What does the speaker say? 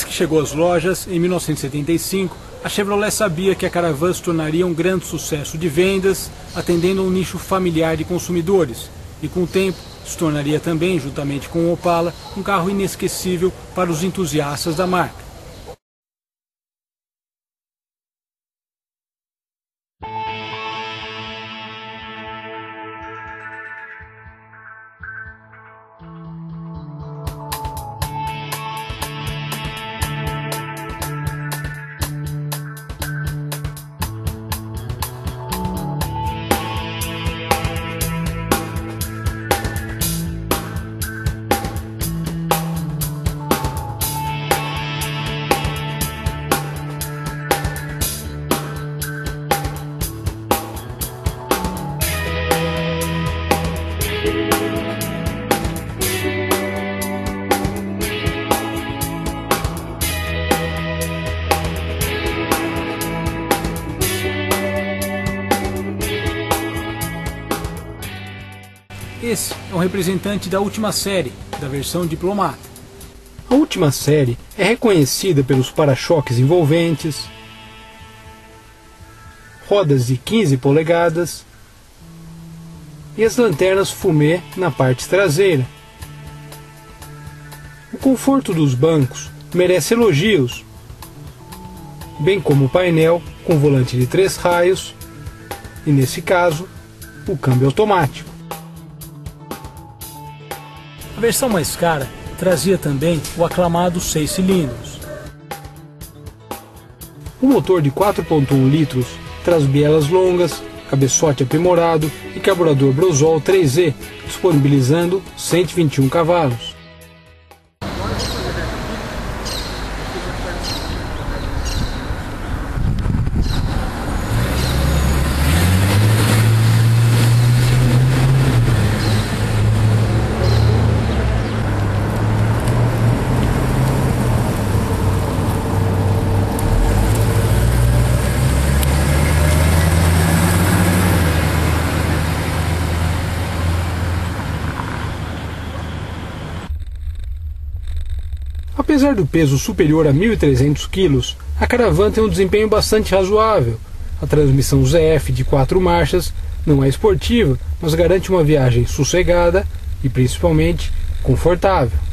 Desde que chegou às lojas, em 1975, a Chevrolet sabia que a Caravan se tornaria um grande sucesso de vendas, atendendo a um nicho familiar de consumidores. E com o tempo, se tornaria também, juntamente com o Opala, um carro inesquecível para os entusiastas da marca. Esse é um representante da última série, da versão Diplomata. A última série é reconhecida pelos para-choques envolventes, rodas de 15 polegadas e as lanternas fumê na parte traseira. O conforto dos bancos merece elogios, bem como o painel com volante de 3 raios e, nesse caso, o câmbio automático. A versão mais cara trazia também o aclamado 6 cilindros. O motor de 4.1 litros traz bielas longas, cabeçote aprimorado e carburador Brosol 3E, disponibilizando 121 cavalos. Apesar do peso superior a 1.300 kg, a Caravan tem um desempenho bastante razoável. A transmissão ZF de 4 marchas não é esportiva, mas garante uma viagem sossegada e principalmente confortável.